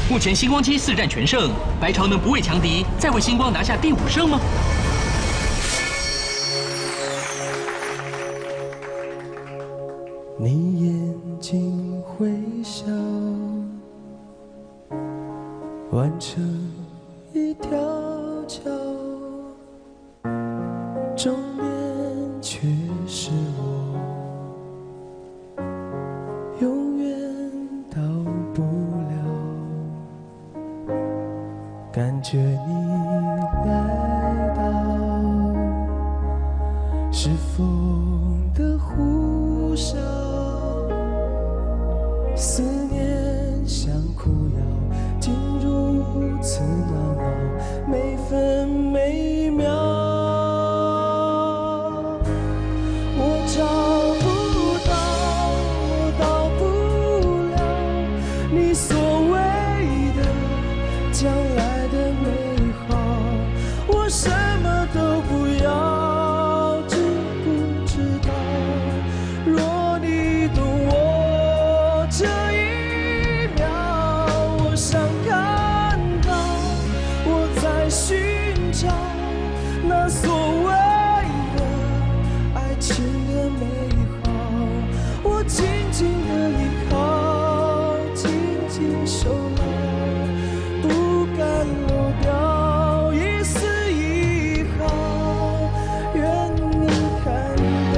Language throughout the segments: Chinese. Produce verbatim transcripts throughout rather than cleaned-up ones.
目前星光机四战全胜，白潮能不畏强敌，再为星光拿下第五胜吗？ 你眼睛微笑，完成一条桥，终点却是我永远到不了。感觉你来到，是风的呼啸，思念像苦药，竟如此难熬，每分每秒。我找不到，我到不了你所谓的将来的美好，我什么都不要，知不知道？若你懂我这一秒，我想看到我在寻找那所谓的爱情的美好，我紧紧的依靠，紧紧守牢，不敢漏掉一丝一毫，愿你看到。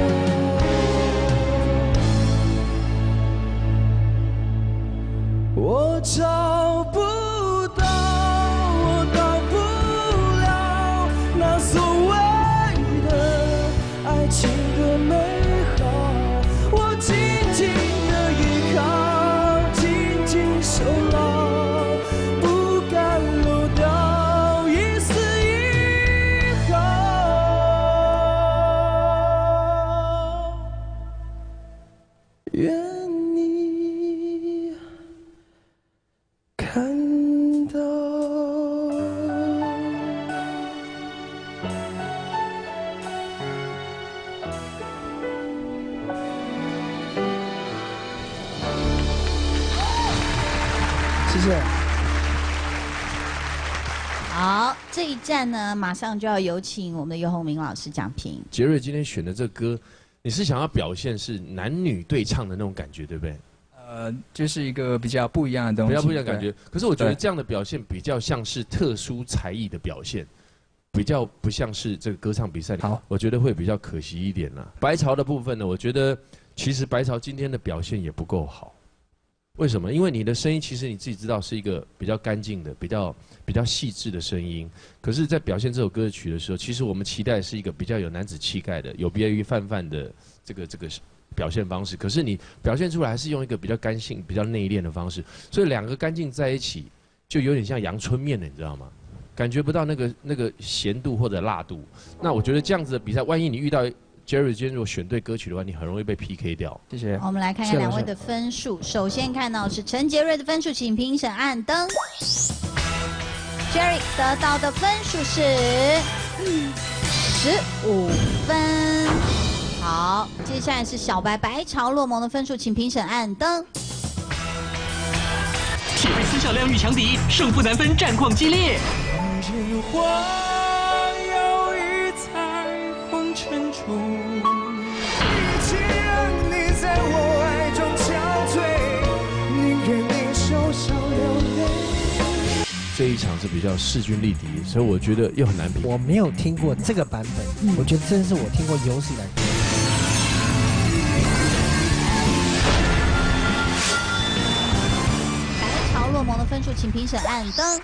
我找不到，我到不了那所谓的爱情的美好，我紧紧的依靠，紧紧守牢，不敢漏掉一丝一毫，愿你看到。谢谢。 好，这一站呢，马上就要有请我们的尤鸿明老师讲评。 杰瑞今天选的这歌，你是想要表现是男女对唱的那种感觉，对不对？ 呃，就是一个比较不一样的东西， 比较不一样的感觉。可是我觉得对这样的表现比较像是特殊才艺的表现，比较不像是这个歌唱比赛。 好， 我觉得会比较可惜一点啦。白潮的部分呢，我觉得其实白潮今天的表现也不够好。为什么？因为你的声音其实你自己知道是一个比较干净的、比较比较细致的声音。可是，在表现这首歌曲的时候，其实我们期待是一个比较有男子气概的、有别于范范的这个这个表现方式。可是你表现出来还是用一个比较干性、比较内敛的方式，所以两个干净在一起，就有点像阳春面了，你知道吗？感觉不到那个那个咸度或者辣度。那我觉得这样子的比赛，万一你遇到 Jerry 今天如果选对歌曲的话，你很容易被 P K 掉。 谢谢。 我们来看看两位的分数。首先看到是陈杰瑞的分数，请评审按灯。Jerry 得到的分数是十五分。好，接下来是小白白潮落盟的分数，请评审按灯。 铁瑞斯小亮遇强敌，胜负难分，战况激烈。 日花摇曳在红尘中，一起让你在我爱中憔悴，宁愿你受伤流泪。 这一场是比较势均力敌，所以我觉得又很难评。 我没有听过这个版本，嗯、我觉得真是我听过有史以来。 白潮落盟的分数，请评审按灯。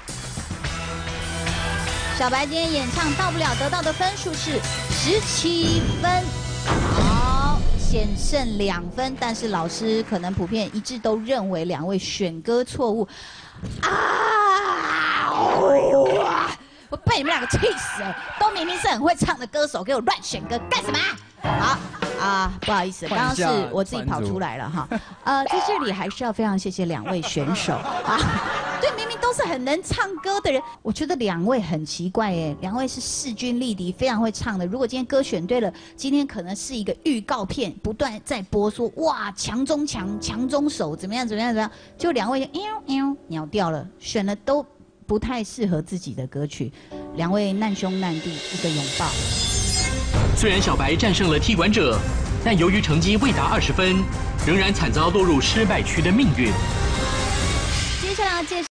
小白今天演唱到不了，得到的分数是十七分。好，险胜两分，但是老师可能普遍一致都认为两位选歌错误。啊！我被你们两个气死了！都明明是很会唱的歌手，给我乱选歌干什么？好啊，不好意思，刚刚是我自己跑出来了哈。呃，在这里还是要非常谢谢两位选手啊。对，明明都都是很能唱歌的人。我觉得两位很奇怪耶，两位是势均力敌，非常会唱的。如果今天歌选对了，今天可能是一个预告片，不断在播说哇强中强，强中手怎么样怎么样怎么样，就两位就喵喵秒掉了，选了都不太适合自己的歌曲。两位难兄难弟，一个拥抱。 虽然小白战胜了踢馆者，但由于成绩未达二十分，仍然惨遭落入失败区的命运。 接下来要介绍。